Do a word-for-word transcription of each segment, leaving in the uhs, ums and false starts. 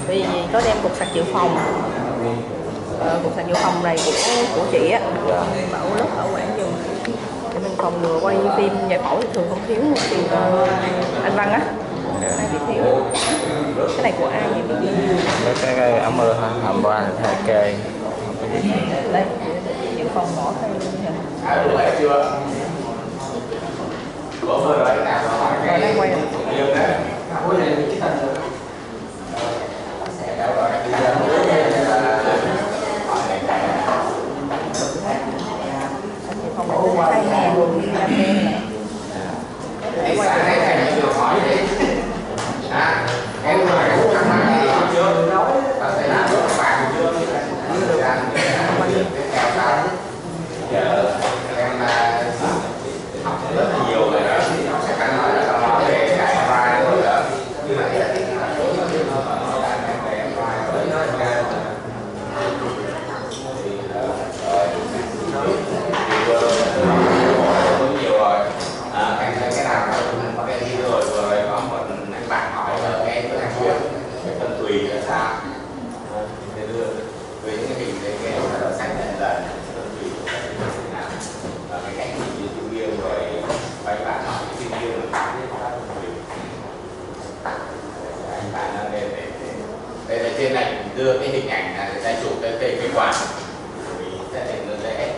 Vì có đem cục sạc dự phòng, ờ, cục sạc dự phòng này của của chị á, bảo lớp bảo quản giùm để mình phòng ngừa quay phim giải phẫu thì thường không thiếu một thì uh, anh Văn á, ai bị thiếu. Cái này của ai vậy? Mấy cái, cái ấm mưa hầm ba hai kê. Đây, dự phòng bỏ thêm luôn rồi. Rồi đang quay rồi. Hai ngàn năm đen này. Để quay trên này đưa cái hình ảnh là người ta chụp cái cây cái quả mình sẽ để nó dễ.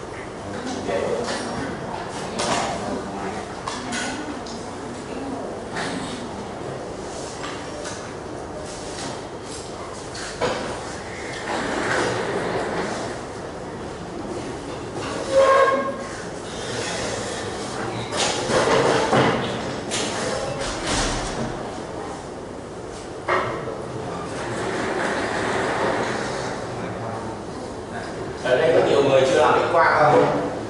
Ở đây có nhiều người chưa làm X quang không?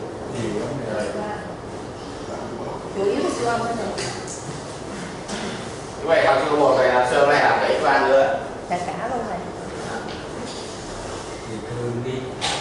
chủ yếu là siêu âm thôi. Như vậy học siêu một này làm sớm này làm cái X quang nữa. Cả cả luôn này. Thì thường đi.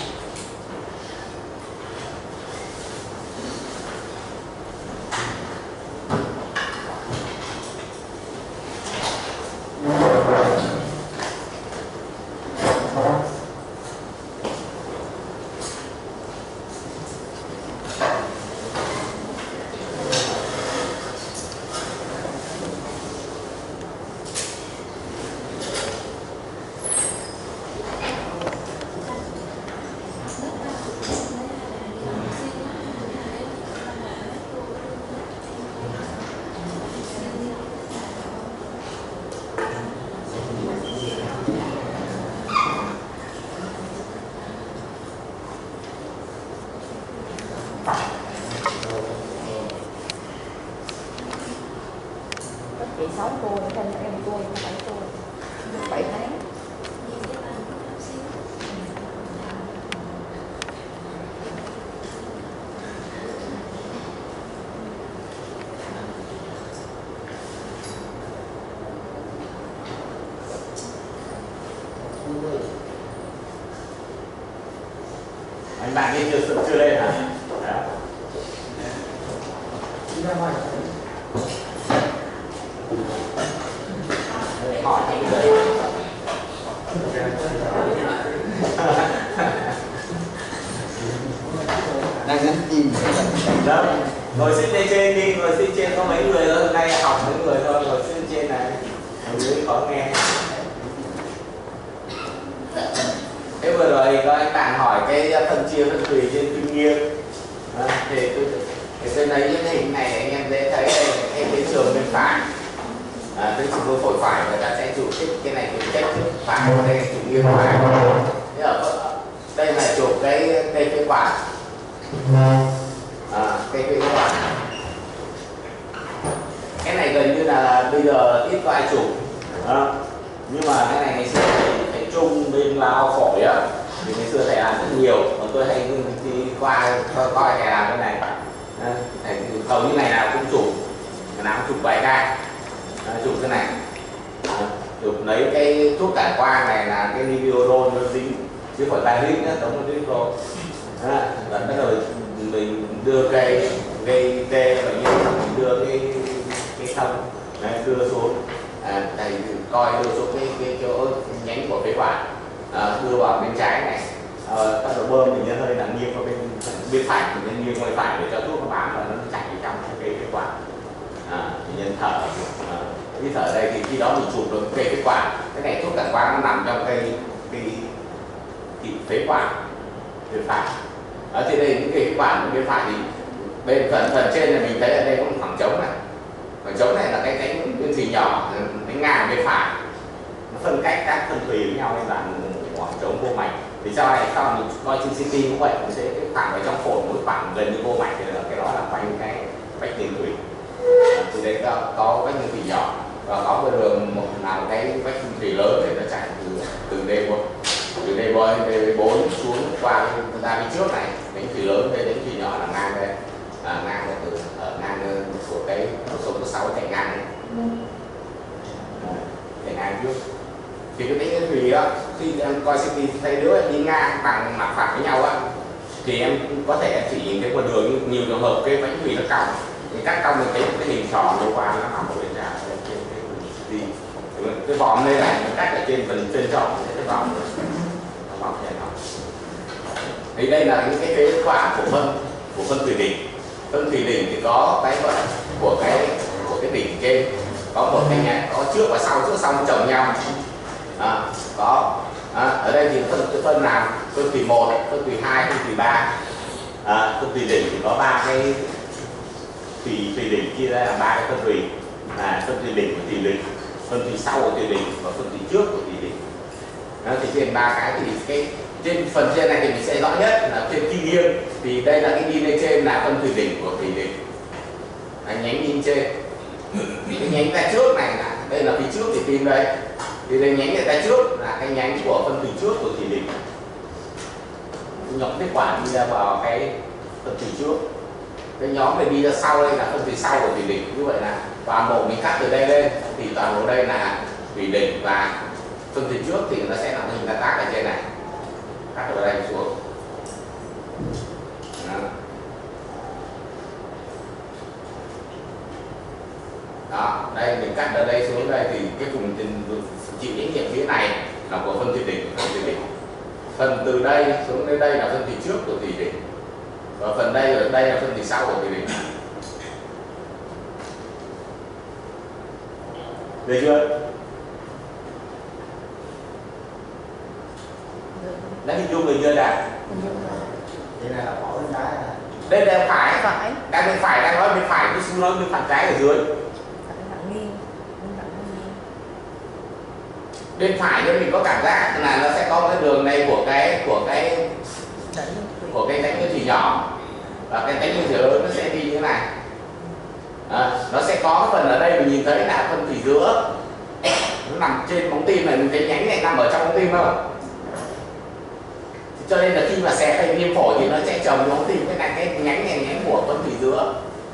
Chị sáu cô nữa, thêm em cô, bảy cô, bảy tháng. Anh bạn kia chưa chưa lên hả? Đó. Hỏi anh đấy. Đang nhắn tin. Đó. Ngồi xích lên trên đi, ngồi xích trên có mấy người thôi, hôm nay học mấy người thôi, ngồi xích trên này. Ở dưới khó nghe. Thế vừa rồi có anh bạn hỏi cái phân chia phân tùy trên kinh nghiệm. À, thì tôi thì tôi lấy những hình này anh em dễ thấy đây, em đến trường bên phải. À, tới trường đôi phổi phải người ta sẽ chụp cái cái này chụp chết trước phải, đây chụp nghiêng phải. Thế ở đây là chụp cái cây phế quản. À, cây phế quản. Cái này gần như là bây giờ ít có ai chụp. À, nhưng mà cái này ngày xưa thầy Trung bên lao phổi á, thì ngày xưa thầy làm rất nhiều, còn tôi hay đi qua coi, coi thầy làm cái này. À, thầy hầu như ngày nào cũng chụp, ngày nào cũng chụp vài ca. À, chụp cái này. À, chụp lấy cái thuốc cản quang này là cái Niviodon nó dính chứ phải ba lít nữa, tổng một lít rồi. À, và bắt đầu mình đưa cây cây tê và như mình đưa cái cái thông này đưa xuống. À, thầy coi đưa xuống cái cái chỗ quản, à, đưa vào bên trái này, à, bắt đầu bơm thì nhân hơi là nghiêng vào bên bên phải thì nhân nghiêng ngoài phải để cho thuốc nó bám và nó chảy trong cái phế quản. À, thì nhân thở, à, cái thở đây thì khi đó mình chụp được cây phế quản, cái này thuốc cản quang nó nằm trong cây cái cái phế quản bên phải. Ở trên đây những cây phế quản bên phải thì bên phần phần trên này mình thấy ở đây có một khoảng trống này, khoảng trống này là cái cánh bên thùy nhỏ, cánh ngang bên phải, nó phân cách các phân thùy với nhau nên là một khoảng trống vô mạch. Thì sau này sau mình coi trên xê tê cũng vậy, mình sẽ cái khoảng ở trong phổi mỗi khoảng gần như vô mạch thì là cái đó là quanh cái vách tiền thùy. Thì đây có, có vách tiền thùy nhỏ và có một đường một nào cái vách tiền thùy lớn để nó chạy từ từ D một từ D bốn xuống qua ra bên trước này, đến thùy lớn đây đến thùy nhỏ là ngang đây, à, ngang là từ ở ngang của cái số số sáu chạy ngang này, chạy ngang trước. Thì cái tính thùy đó khi em coi xê tê thấy đứa đi ngang bằng mặt phẳng với nhau á thì em có thể em chỉ nhìn thấy một đường, nhiều trường hợp cái vách thùy nó cong thì cắt cong mình thấy cái hình tròn đi qua nó nằm ở bên ra trên cái cái vòm đây này mình cắt ở trên phần trên tròn cái vòm vòm này nó. Thì đây là những cái phế quản của phân của phân thùy đỉnh. Phân thùy đỉnh thì có cái gọi của cái của cái đỉnh trên có một cái nhánh có trước và sau, trước sau chồng nhau. À, có à, ở đây thì phân cái phân nào phân thùy một, phân thùy hai, phân thùy ba. À, phân thùy đỉnh thì có ba cái thùy thùy đỉnh chia ra là ba cái phân thùy, là phân thùy đỉnh của thùy đỉnh, phân thùy sau của thùy đỉnh và phân thùy trước của thùy đỉnh. Đó, thì trên ba cái thì cái trên phần trên này thì mình sẽ rõ nhất là trên kim nghiêng thì đây là cái đi lên trên là phân thùy đỉnh của thùy đỉnh, à, nhánh đi trên. Cái nhánh ra trước này là đây là phía trước thì tim đây, thì đây nhánh ra trước là cái nhánh của phân thùy trước của thùy đỉnh, nhóm phế quản đi ra vào cái phân thùy trước, cái nhóm này đi ra sau đây là phân thùy sau của thùy đỉnh. Như vậy là toàn bộ mình cắt từ đây lên thì toàn bộ đây là thùy đỉnh và phân thùy trước thì nó sẽ là hình là tác ở trên này, cắt ở đây xuống. Đó. Đó, đây mình cắt ở đây xuống đây thì cái vùng chịu trách nhiệm phía này là của phân thùy đỉnh, phân thùy đỉnh. Phần từ đây xuống đến đây là phân thùy trước của thùy đỉnh và phần đây ở đây là phân thùy sau của thùy đỉnh. Được chưa? Đã hình dung được chưa đã? Đây là bỏ bên trái này. Đây là phải, phải, đang bên phải, đang nói bên phải, cái xu nói bên phải trái ở dưới. Bên phải thì mình có cảm giác là nó sẽ có cái đường này của cái của cái của cái cánh nguyên thủy nhỏ và cái cánh nguyên thủy lớn nó sẽ đi như thế này. À, nó sẽ có cái phần ở đây mình nhìn thấy là phân thủy giữa, nó nằm trên móng tim này, mình thấy nhánh này nằm ở trong móng tim không? Cho nên là khi mà xé thành viêm phổi thì nó sẽ chồng móng tim, cái này cái nhánh này nhánh của phân thủy giữa.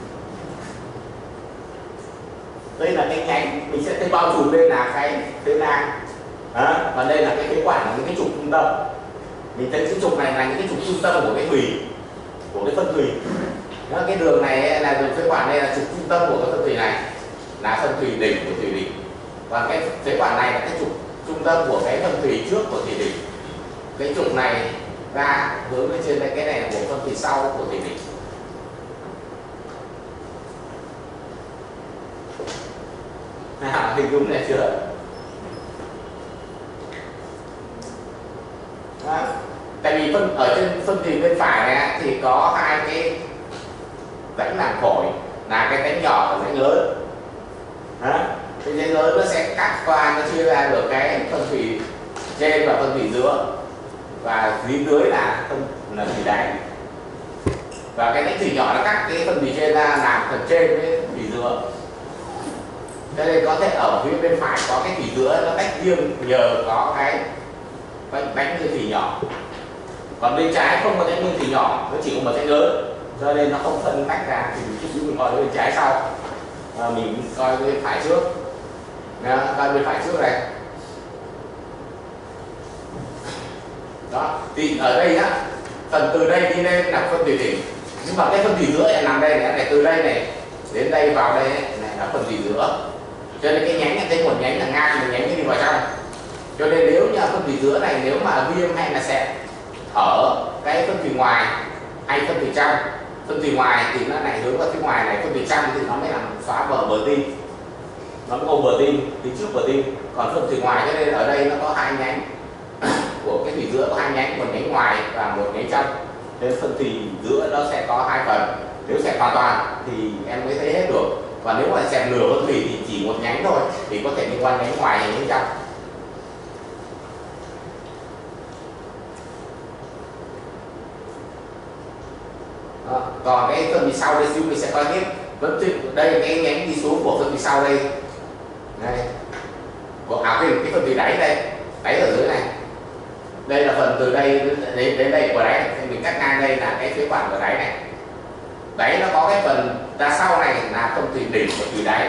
Đây là cái nhánh mình sẽ thấy bao trùm lên là cái phế nang, à, và đây là cái phế quản, là những cái trục trung tâm. Mình thấy cái trục này là những cái trục trung tâm của cái thùy, của cái phân thùy. Đó, cái đường này là đường phế quản, đây là trục trung tâm của cái phân thùy này, là phân thùy đỉnh của thùy đỉnh. Và cái phế quản này là cái trục trung tâm của cái phân thùy trước của thùy đỉnh. Cái trục này ra hướng lên trên đây, cái này là của phân thùy sau của thùy đỉnh. À, hình dung này chưa? Đó. Tại vì phân ở trên phân thùy bên phải này thì có hai cái rãnh làm phổi, là cái rãnh nhỏ và rãnh lớn. Đó. Cái rãnh lớn nó sẽ cắt qua, nó chia ra được cái phân thùy trên và phân thùy giữa, và dưới dưới là phân là thùy đáy. Và cái rãnh thùy nhỏ nó cắt cái phân thùy trên ra làm phần trên với thùy giữa. Cho nên có thể ở phía bên phải có cái thùy giữa nó tách riêng nhờ có cái bánh như thùy nhỏ. Còn bên trái không có bánh như thùy nhỏ, nó chỉ có một bánh lớn, cho nên nó không phân tách ra. Thì chút xíu mình coi bên trái sau, à, mình coi bên phải trước. Đó, coi bên phải trước này. Đó, thì ở đây á, phần từ đây đi lên là phân thùy đỉnh, nhưng mà cái phân thùy giữa này nằm đây này, này từ đây này đến đây vào đây này, này là phân thùy giữa. Cho nên cái nhánh này, cái một nhánh là ngang, một nhánh đi vào trong. Cho nên nếu như phân thủy giữa này nếu mà viêm hay là sẹo ở cái phân thủy ngoài hay phân thủy trong, phân thủy ngoài thì nó này hướng vào phía ngoài này, phân thủy trong thì nó mới làm xóa bờ bờ tim, nó có bờ tim phía trước bờ tim. Còn phân thủy ngoài cho nên ở đây nó có hai nhánh của cái thủy giữa, có hai nhánh, một nhánh ngoài và một nhánh trong, nên phân thủy giữa nó sẽ có hai phần. Nếu xẹp hoàn toàn thì em mới thấy hết được, và nếu mà xẹp nửa phân thủy thì chỉ một nhánh thôi thì có thể liên quan nhánh ngoài hay nhánh trong. Đó. Còn cái phân thủy sau đây xíu mình sẽ coi tiếp. Đây cái nhánh đi xuống của phân thủy sau đây, đây của à, cái, cái phân thủy đáy đây, đáy ở dưới này, đây là phần từ đây đến, đến đây của đáy này. Mình cắt ngang đây là cái phế quản của đáy này. Đáy nó có cái phần ra sau này là phân thủy đỉnh của thủy đáy.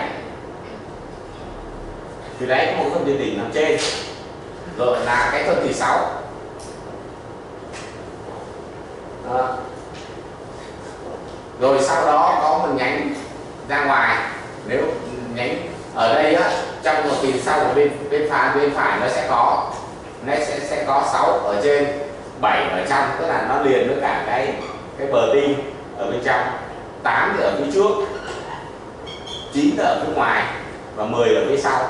Thủy đáy có một phân thủy đỉnh nằm trên, rồi là cái phân thủy sáu. Đó. Rồi sau đó có một nhánh ra ngoài. Nếu nhánh ở đây á, trong một thủy sau của bên bên phải bên phải nó sẽ có nó sẽ sẽ có sáu ở trên, bảy ở trong, tức là nó liền với cả cái cái bờ tim ở bên trong, tám thì ở phía trước, chín ở phía ngoài và mười ở phía sau.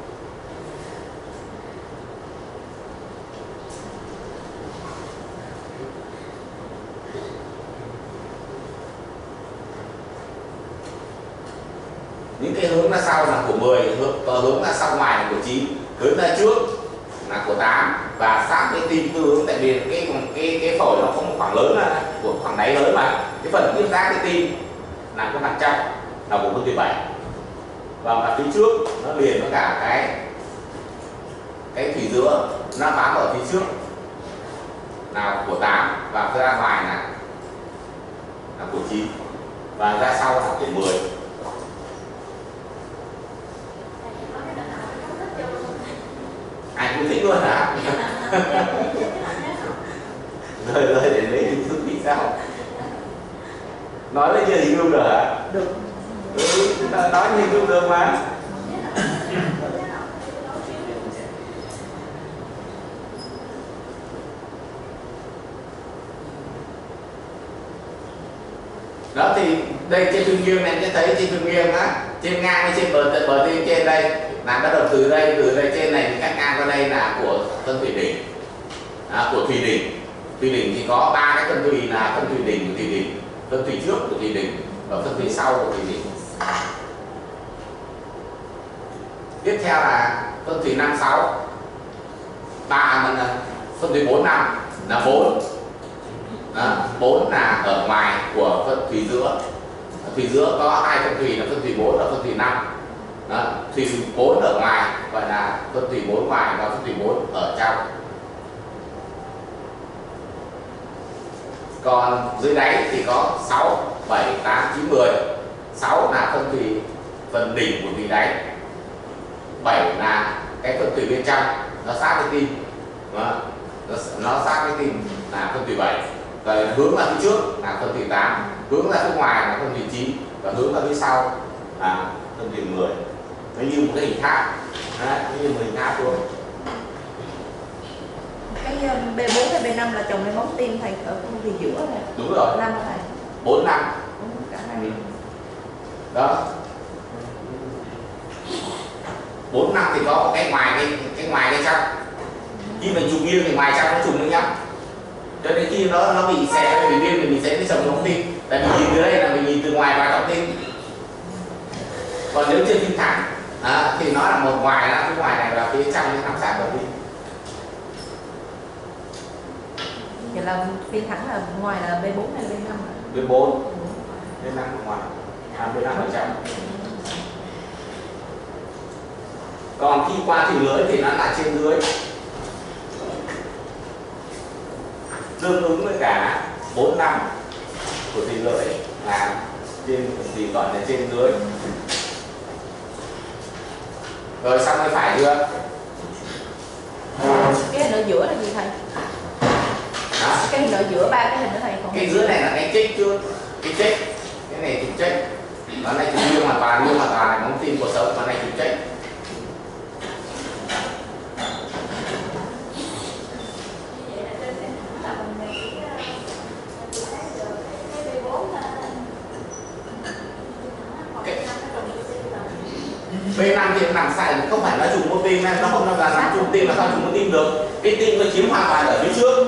Những cái hướng ra sau là của mười, hướng, hướng ra sau ngoài là của chín, hướng ra trước là của tám, và sát cái tim tư hướng, tại vì cái cái cái phổi nó có một khoảng lớn là của khoảng đáy lớn, mà cái phần tiếp giáp cái tim là cái mặt trong là của phân thủy bảy, và mặt phía trước nó liền với cả cái cái thủy giữa, nó bám ở phía trước là của tám, và ra ngoài là là của chín, và ra sau là của mười. Ai cũng thích luôn hả? Rồi rồi để lấy hình dung thì sao? Nói lên chưa hình dung được hả? Được. Ừ, nói hình dung được mà. Đó thì đây trên thương nghiêng này, em thấy trên thương nghiêng á, trên ngang với trên bờ bờ tim trên đây là bắt đầu từ đây, từ đây trên này cắt ngang qua đây là của phân thủy đỉnh, à, của thủy đỉnh. Thủy đỉnh thì có ba cái phân thủy là phân thủy đỉnh của thủy đỉnh, phân thủy trước của thủy đỉnh và phân thủy sau của thủy đỉnh. Tiếp theo là phân thủy năm sáu, ba mình là phân thủy bốn năm là bốn. Đó, bốn là ở ngoài của phân thủy giữa. Thủy giữa có hai phân thủy là phân thủy bốn và phân thủy năm. Đó, thủy bốn ở ngoài gọi là phân thủy bốn ngoài, và phân thủy bốn ở trong. Còn dưới đáy thì có sáu, bảy, tám, chín, mười. sáu là phân thủy phần đỉnh của thủy đáy. bảy là cái phân thủy bên trong, nó sát với tim. Đó, nó, nó sát với tim là phân thủy bảy. Rồi hướng ra phía trước là phân thủy tám, hướng ra phía ngoài là phân thủy chín, và hướng ra phía sau là phân thủy mười. Nó như một cái hình tháp, nó như một hình tháp luôn. Cái B bốn hay B năm là chồng lên móng tim thầy ở phân thủy giữa này. Đúng rồi. năm thầy. bốn năm. Cả hai. Ừ. Đó. bốn năm thì có một cái ngoài cái cái ngoài cái trong. Khi mình trùng nghiêng thì ngoài trong nó trùng với nhau. Cho nên khi nó nó bị xẻ bị viêm thì mình sẽ đi chồng móng tim. Tại vì nhìn từ đây là mình nhìn từ ngoài vào trong tim. Còn nếu trên tim thẳng à, thì nó là một ngoài, là phía ngoài này và phía trong nó nằm sát vào tim. Vậy là phiên thẳng là ngoài là B bốn hay B năm? B bốn, B năm ngoài, à, B năm ở trong. Còn khi qua thủy lưỡi thì nó là trên dưới, tương ứng với cả bốn năm của thủy lưỡi là trên thì gọi là trên dưới. Rồi xong rồi phải chưa? Cái hình ở giữa là gì thầy? Đó. Cái hình ở giữa ba cái hình đó thầy còn Cái dưới này là cái trích chưa? Cái trích, cái này trục trích. Nó này trục nghiêng hoàn toàn, nghiêng hoàn toàn là móng tim của sống, nó này trục trích. nam thì nằm sai, không phải nó trùng môn tim, nó không là nằm trùng tim, là sao trùng môn tim được? Cái tim nó chiếm hoàn toàn ở phía trước,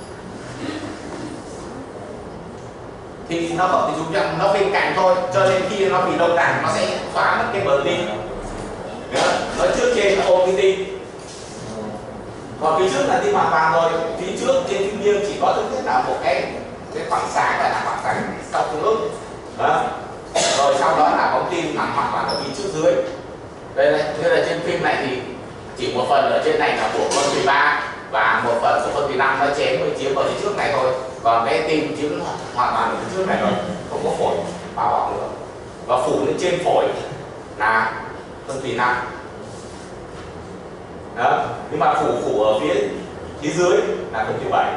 thì nó không thì chúng ta nó bên cạnh thôi, cho nên khi nó bị đông đặc nó sẽ xóa mất cái bờ tim. Nó trước trên nó ôm cái tim, còn phía trước là tim hoàn toàn rồi. Phía trước trên tim nghiêng chỉ có thứ nhất là một cái cái khoảng sáng là khoảng sáng sau tương ức đó, rồi sau đó là bóng tim nằm hoàn toàn ở phía trước dưới. Đây này, như là trên phim này thì chỉ một phần ở trên này là của phân thủy ba và một phần của phân thủy năm nó chém mới chiếm ở phía trước này thôi, còn cái tim chiếm hoàn toàn ở phía trước này rồi, không có phổi bao bọc nữa. Và phủ lên trên phổi là phân thủy năm đó, nhưng mà phủ phủ ở phía phía dưới là phân thủy bảy,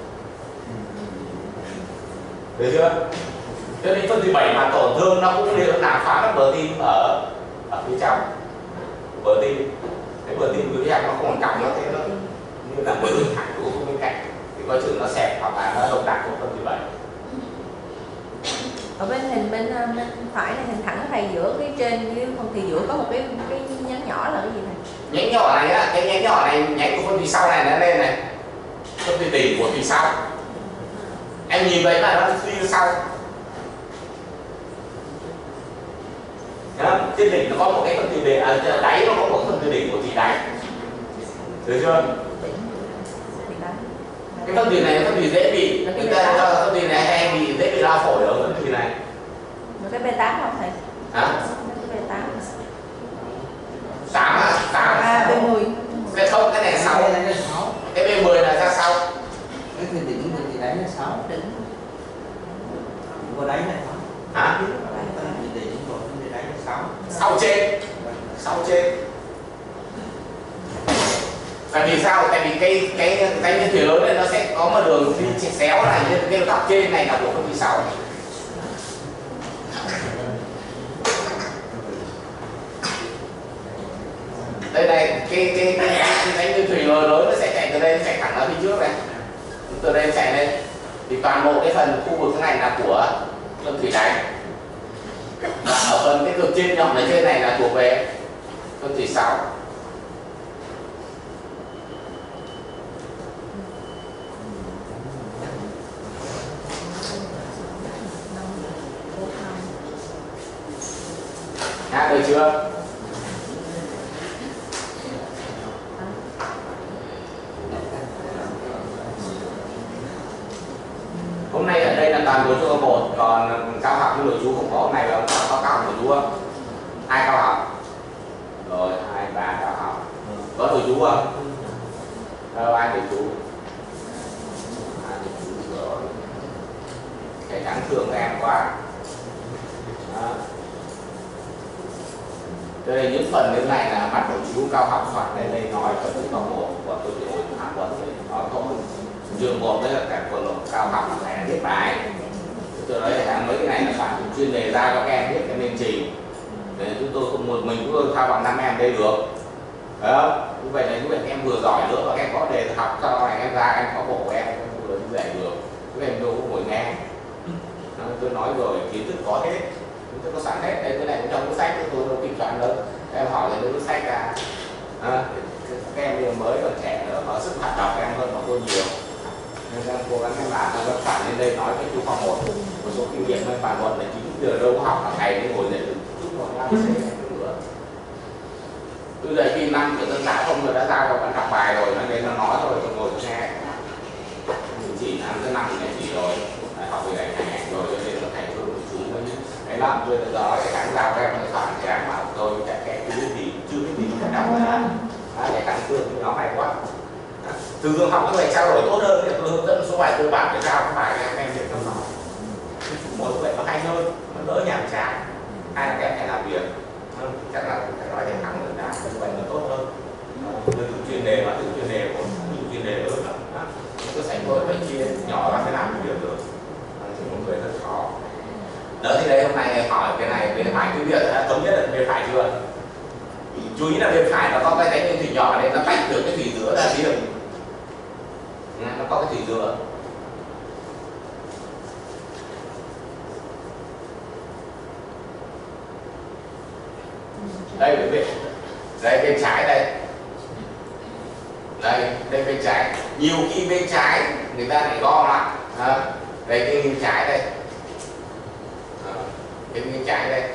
được chưa? Cho nên phân thủy bảy mà tổn thương nó cũng đều làm phá các bờ tim ở ở phía trong bờ tim. Cái bờ tim phía trong nó không còn còng nó thế nó như là bờ tim thẳng của bên cạnh thì coi chừng nó xẹp hoặc là nó đông đặc của phân thủy bảy. Ở bên hình bên, bên phải này hình thẳng thầy giữa cái trên với phân thủy giữa có một cái cái nhánh nhỏ là cái gì này? Nhánh nhỏ này á, cái nhánh nhỏ này nhánh của phân thủy sau này nó lên này, phân thủy đỉnh của thủy sau. Em nhìn thấy là nó suy ra sau. Đó, trên đỉnh nó có một cái phân thủy đỉnh, à, đáy nó có một phân thủy đỉnh của thủy đáy, được chưa? Cái phân thủy này là phân thủy dễ bị, người ta cho phân thủy này hay bị dễ bị lao phổi ở phân thủy này. Một cái B tám không thầy? Hả? Cái B tám. tám à? tám. À, B mười. Cái không, cái này sáu. Cái B mười là ra sau. Cái thủy đỉnh thì đáy là sáu. Đỉnh. Của đáy này hả? Hả? Thủy đỉnh của thủy đáy là sáu. Sau trên. Sau trên. Tại vì sao? Tại vì cái cái cái nhân thủy lớn này nó sẽ có một đường đi xéo này, nên cái góc trên này là của phân thủy sáu. Đây này, cái cái cái cái nhân thủy lớn lớn nó sẽ chạy từ đây, nó chạy thẳng ra phía trước này, từ đây chạy lên, thì toàn bộ cái phần khu vực này là của phân thủy đáy. Và ở phần cái cực trên nhọn ở trên này là thuộc về phân thủy sáu. À, được chưa? Hôm nay ở đây là toàn nội chú có một, còn cao học với nội chú không có. Hôm nay là không có cao học nội chú không? Hai cao học. Rồi, hai, ba cao học. Có nội chú không? Đâu, ai nội chú? Ai nội chú rồi. Cái trắng thương các em quá. Đó. Cho nên những phần như này là bắt đầu chú cao học soạn lên đây nói cho tôi có một và tôi chỉ ổn thẳng vấn đề nói có chương một đấy là cả phần luận cao học là phải viết bài. Tôi nói là mấy cái này là soạn chuyên đề ra cho các em viết cái nên trình để chúng tôi không một mình chúng tôi thao bằng năm em đây được. Đấy không? Như vậy là như vậy em vừa giỏi nữa và em có đề học sau này em ra em có bộ em vừa như vậy được. Các em đâu có ngồi nghe. Tôi nói rồi kiến thức có hết. Tôi có sẵn hết, đây cái này cũng trong cuốn sách tôi đâu kiểm soát đâu. Em hỏi là cuốn sách ra à, các em bây giờ mới còn trẻ nữa, có sức hoạt động em hơn bọn tôi nhiều, nên em cố gắng em làm em phản lên đây nói với chú khoa một một số kinh nghiệm em bàn luận là chín giờ đâu có học cả ngày để ngồi dậy chút một năm nữa. Tôi giờ khi năm của tân giáo không người đã giao cho bạn đọc bài rồi nên nó nói thôi tôi ngồi nghe chỉ năm tới năm này chỉ rồi học về này này rồi cho nên nó thành phương chú mới cái làm tôi là đó cái kháng giao em nó soạn cái mà tôi chạy cái chưa biết gì chưa biết gì phải đọc ra để tăng cường nó hay quá. Từ dương học các bài trao đổi tốt hơn thì tôi hướng dẫn một số bài cơ bản để giao các bài em em việc trong nó mỗi vậy nó hay hơn, nó đỡ nhàm chán, hay là các em phải làm việc chắc là phải nói để thắng được đã như vậy nó tốt hơn. Từ chuyên đề mà từ chuyên đề của chuyên đề lớn lắm tôi sành tôi phải chia nhỏ ra cái làm việc được thì một người rất khó. Đó thì đây hôm nay hỏi cái này bên phải cái việc đã thống nhất là bên phải chưa? Chú ý là bên phải nó có cái cánh bên thủy nhỏ nên nó tách được cái thủy giữa ra riêng, nó có cái thủy giữa. Đây quý vị đây bên trái đây, đây đây bên trái, nhiều khi bên trái người ta lại gom lại, à, đây cái bên trái đây, à, cái bên trái đây,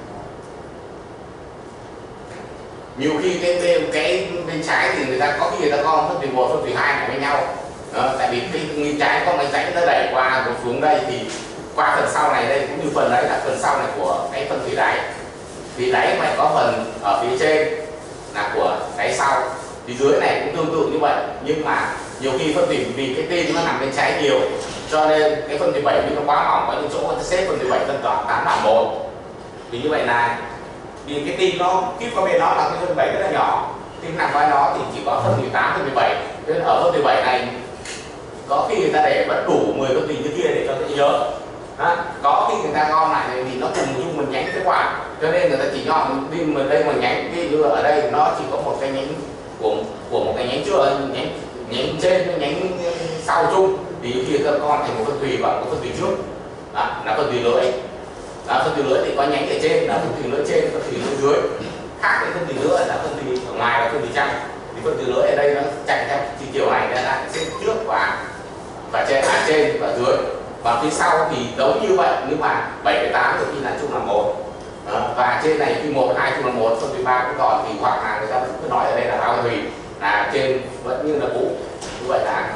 nhiều khi cái bên cái bên trái thì người ta có khi người ta gom phân thủy một phân thủy hai lại với nhau, đó, tại vì cái bên trái có mấy rãnh nó đẩy qua xuống đây thì qua phần sau này đây cũng như phần đấy là phần sau này của cái phân thủy đáy, thì đáy phải có phần ở phía trên là của đáy sau, thì dưới này cũng tương tự như vậy, nhưng mà nhiều khi phân thủy vì cái tim nó nằm bên trái nhiều cho nên cái phân thủy bảy nó quá mỏng, có những chỗ người ta xếp phân thủy bảy phân toàn tám bằng một, thì như vậy là vì cái tim nó kíp qua bên đó là cái phân thủy bảy rất là nhỏ, tim nằm qua nó thì chỉ có phân thủy tám phân thủy bảy, nên ở phân thủy bảy này có khi người ta để vẫn đủ mười phân thủy như kia để cho dễ nhớ. Đó. Có khi người ta gom lại vì nó cùng chung một nhánh phế quản, cho nên người ta chỉ nhọn đi mà đây một nhánh, ví dụ ở đây nó chỉ có một cái nhánh của của một cái nhánh chưa nhánh nhánh trên nhánh sau chung, thì khi các con thành một phân thủy và một phân thủy trước, đó, là phân thủy lưỡi. Đó, phân thủy lưỡi thì có nhánh ở trên là phân thủy lưỡi trên, phân thủy lưỡi dưới, khác với phân thủy lưỡi là phân thủy ở ngoài là phân thủy trong, thì phân thủy lưỡi ở đây nó chạy theo chiều chiều này là trên trước và và trên à, trên và dưới. Và phía sau thì giống như vậy, nhưng mà bảy với tám thì khi là chung là một, và trên này khi một hai chung là một, phân thủy ba cũng còn, thì hoặc là người ta cứ nói ở đây là bao thủy là trên vẫn như là cũ, như vậy là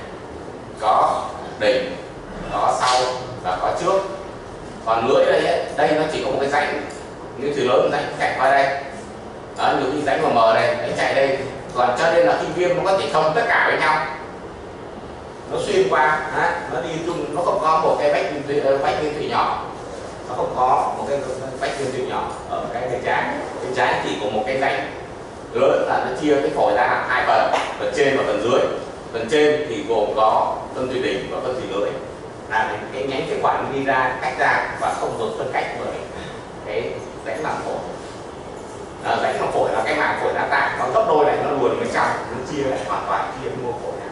có đỉnh, có sau và có trước. Còn lưỡi đây ấy, đây nó chỉ có một cái rãnh như thủy lớn rãnh chạy qua đây, đó, nhiều khi rãnh mờ mờ đây nó chạy đây, còn cho nên là khi viêm nó có thể thông tất cả với nhau, nó xuyên qua, á, nó đi chung, nó không có một cái vách vách nguyên thủy nhỏ, nó không có một cái vách nguyên thủy nhỏ ở cái bên trái, bên trái chỉ có một cái rãnh lớn là nó chia cái phổi ra làm hai phần, phần trên và phần dưới. Phần trên thì gồm có phân thủy đỉnh và phân thủy lưỡi, là cái nhánh phế quản đi ra cách ra và không được phân cách bởi cái rãnh màng phổi. À, rãnh màng phổi là cái màng phổi đa tạng, nó gấp đôi này, nó luồn bên trong, nó chia lại hoàn toàn chia mua phổi này.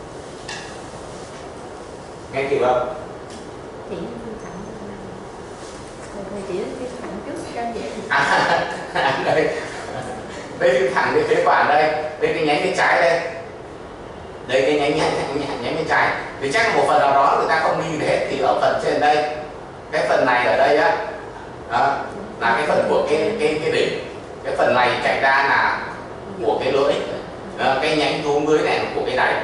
Nghe kịp không? Chỉ thẳng rồi chỉ cái thẳng trước ra vậy. À, đây đây thẳng cái phế quản đây, đây cái nhánh bên trái đây, đây cái nhánh nhánh nhánh, nhánh bên trái, thì chắc một phần nào đó người ta không đi hết, thì ở phần trên đây, cái phần này ở đây á, đó, là cái phần của cái cái cái đỉnh, cái phần này chạy ra là của cái lưỡi, đó, cái nhánh xuống dưới này là của cái đáy.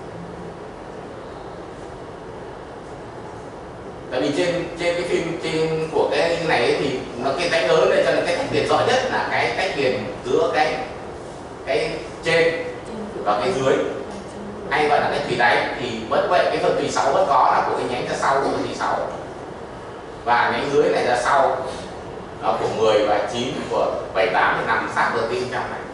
Tại vì trên trên cái phim trên của cái này ấy, thì nó cái tách lớn đây, cho nên cái tách biệt rõ nhất là cái tách biệt giữa cái cái trên và cái dưới, hay gọi là cái thủy đáy, thì vẫn vậy, cái phần thủy sáu vẫn có là của cái nhánh ra sau của phần thủy sáu, và nhánh dưới này ra sau đó của mười và chín của bảy tám thì nằm sát bờ tim trong này.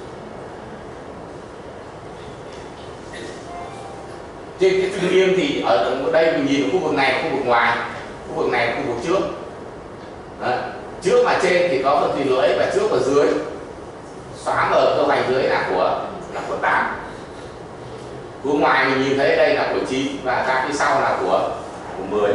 Trên cái trung nghiêm thì ở đây mình nhìn khu vực này là khu vực ngoài, khu vực này là khu vực trước. Đó. Trước mà trên thì có phần thủy lưỡi và trước và dưới, xóa mờ cơ hoành dưới là của là của tám. Khu ngoài mình nhìn thấy đây là của chín và ra phía sau là của của mười.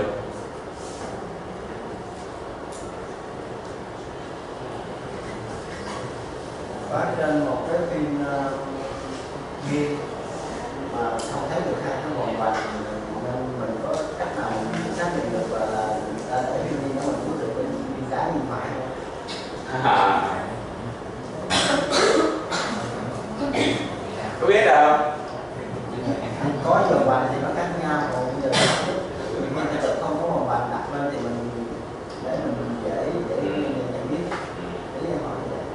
Phát trên một cái phim uh, ghi mà không thấy được hai cái vòng vàng, nên mình có cách nào mình xác định được là là cái phim ghi nó mình biết được bên bên trái bên phải không? À. Có biết đâu. Có vòng vàng thì nó khác nhau, còn bây giờ mình thấy được không có vòng vàng đặt lên thì mình để mình dễ dễ nhận biết. Để em hỏi vậy.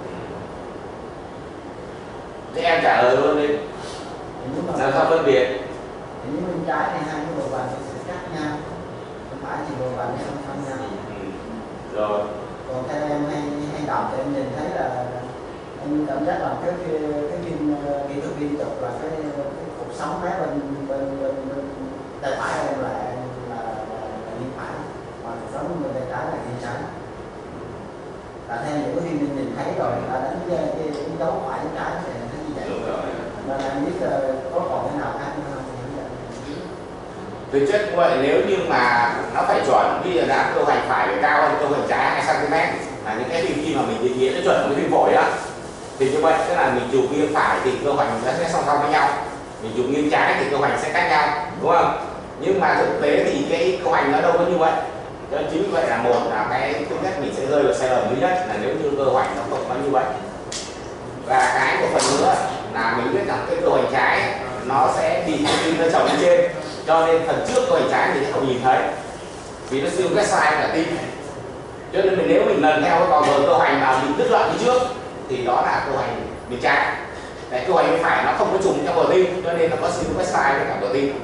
Thế em trả lời luôn đi. Làm sao phân biệt? Thì nếu bên trái thì hai cái vòng vàng sẽ khác nhau, bên phải thì vòng vàng không khác nhau. Ừ. Rồi. Còn theo em hay hay đọc thì em nhìn thấy là em cảm giác là cái cái, cái phim kỹ thuật liên tục là cái, cái cột sống mé bên bên bên, bên tay phải em là là là bên phải, còn cột sống bên tay trái là bên trái. Là theo những cái phim mình nhìn thấy rồi người ta đánh cái, cái, cái dấu phải cái trái thì thấy như vậy. Đúng rồi. Nên em biết có còn cái nào khác nữa không? Thực chất như vậy, nếu như mà nó phải chuẩn, ví dụ là cơ hoành phải cao hơn cơ hoành trái hai xăng ti mét, là những cái phim khi mà mình định nghĩa nó chuẩn với phim phổi á, Thì như vậy tức là mình chụp nghiêng phải thì cơ hoành nó sẽ song song với nhau, mình chụp nghiêng trái thì cơ hoành sẽ cách nhau, đúng không? Nhưng mà thực tế thì cái cơ hoành nó đâu có như vậy. Cho nên chính vì vậy là một là cái thứ nhất mình sẽ rơi vào sai lầm thứ nhất là nếu như cơ hoành nó không có như vậy. Và cái một phần nữa là mình biết rằng cái cơ hoành trái nó sẽ bị thông tin nó chồng lên trên, cho nên phần trước cơ hoành trái mình sẽ không nhìn thấy vì nó siêu cái sai cả tim. Cho nên mình, nếu mình lần theo cái vòng bờ cơ hoành mà mình đứt đoạn đi trước thì đó là cơ hoành bên trái. Cái cơ hoành bên phải nó không có trùng theo bờ tim, cho nên nó có siêu cái sai với cả bờ tim.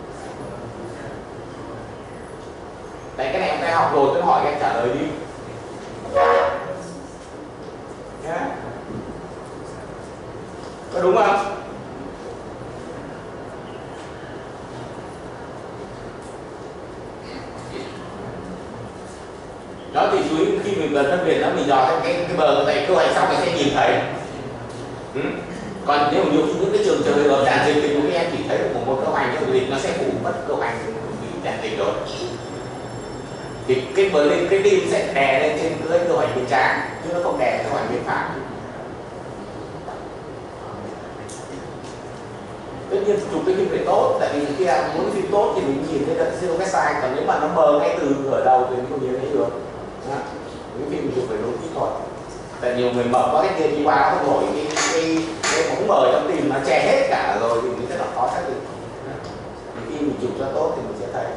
Đấy, cái này em đã học rồi, tôi hỏi em trả lời đi. Yeah. Có đúng không? Đó thì chú ý khi mình cần phân biệt nó mình dò theo cái, cái bờ tay cơ hoành xong mình sẽ nhìn thấy. Ừ. Còn nếu nhiều khi những cái trường trời bờ tràn dịch thì chúng em chỉ thấy được một, một cơ hoành trong dịch nó sẽ phủ mất cơ hoành bị tràn dịch rồi. Thì cái bờ lên cái tim sẽ đè lên trên cái cơ hoành bên trái chứ nó không đè cơ hoành bên phải. Tất nhiên chụp cái phim phải tốt, tại vì khi muốn cái phim tốt thì mình nhìn thấy được siêu cái sai, còn nếu mà nó mờ ngay từ ở đầu thì mình không nhìn thấy được. Cái phim mình chụp phải đúng kỹ thuật. Tại nhiều người mở có cái kia đi qua nó không nổi cái cái cái bóng mờ trong tim nó che hết cả rồi thì mình rất là khó xác định. Khi mình chụp cho tốt thì mình sẽ thấy.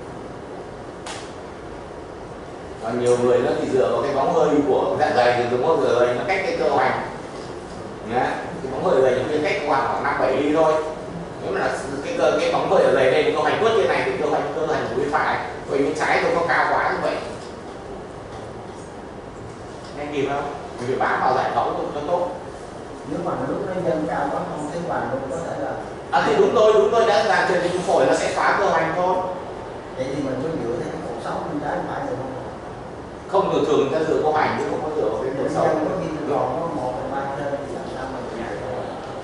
Còn nhiều người nó thì dựa vào cái bóng hơi của dạ dày thì đúng không, rồi nó cách cái cơ hoành. Nhá, cái bóng hơi ở đây những cách khoảng năm bảy ly thôi. Nếu mà là cái cơ cái bóng hơi ở đây đây cơ hoành quất trên này thì cơ hoành cơ hoành của bên phải, bởi bên trái không có cao quá như vậy. Nghe kịp không? Mình phải bám vào giải phẫu cho tốt. Nếu mà lúc nó nhân cao quá không thấy hoành luôn có thể là. À thì đúng rồi, đúng rồi, đã làm trên cái phổi nó sẽ phá cơ hoành thôi. Vậy thì mình có dựa theo cái cột sống bên trái phải được không? Không, thường thường người ta dựa cơ hoành chứ không có dựa vào cái cột sống. Có khi còn có một phần ba trên thì làm sao mà nhảy rồi.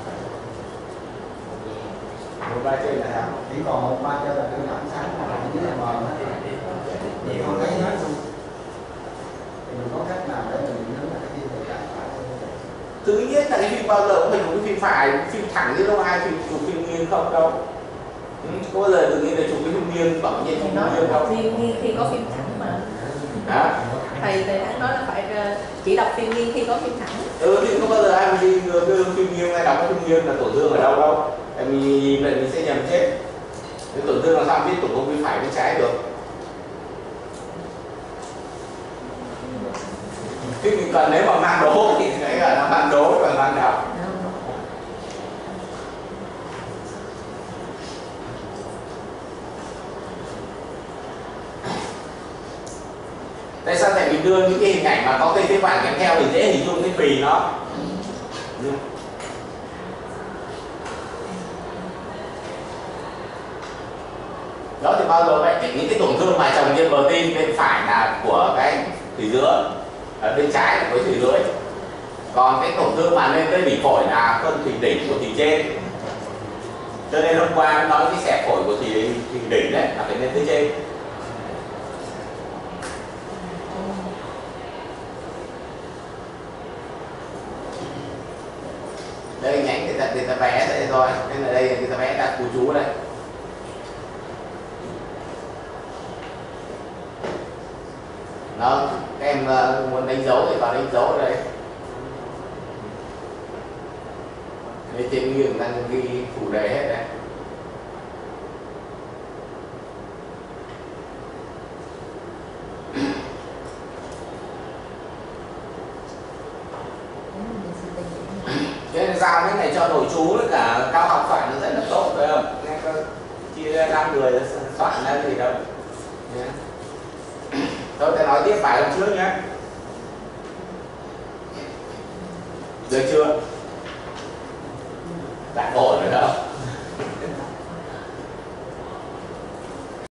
Một ba trên là sao? Chỉ còn một ba trên là cái ánh sáng mà ở dưới là mờ hết. Thì không thấy hết luôn. Thì mình có cách nào để mình nhớ là cái phim bên trái phải không? Thứ nhất là cái phim bao giờ cũng phải dùng cái phim phải, phim thẳng chứ đâu ai phim chụp phim nghiêng không đâu. Ừ, có bao giờ tự nhiên là chụp cái phim nghiêng bẩm nhiên phim nghiêng không? Phim nghiêng khi có phim thẳng mà. Hả? Thầy thầy đã nói là phải chỉ đọc phim nghiêng khi có phim thẳng. Ừ thì không bao giờ ai mà đi đưa phim nghiêng hay đọc cái phim nghiêng là tổn thương ở đâu đâu. Tại vì nhìn lại mình sẽ nhầm chết. Cái tổn thương là sao biết tổn thương bên phải bên trái được. Khi mình cần nếu mà mang đố thì cái là nó mang đố còn mang đọc. Tại sao tại vì đưa những cái hình ảnh mà có cây phế quản kèm theo thì dễ hình dung cái phì nó. Đó thì bao giờ vậy thì những cái tổn thương mà chồng trên bờ tim bên phải là của cái thủy giữa, ở bên trái là với thủy dưới. Còn cái tổn thương mà lên tới đỉnh phổi là phân thủy đỉnh của thủy trên. Cho nên hôm qua nói cái xẹp phổi của thủy, thủy đỉnh đấy là phải lên tới trên. Đây nhánh người ta người ta vẽ đây rồi, nên là đây người ta vẽ đặt cú chú đây. Đó, các em uh, muốn đánh dấu thì vào đánh dấu ở đây. Đây trên nghiêng đang ghi chủ đề hết đấy. Cho nên giao cái này cho nội chú với cả cao học soạn nó rất là tốt phải không? Nghe có chia ra năm người soạn ra gì đâu. Yeah. Thôi tôi nói tiếp bài hôm trước nhé. Được chưa?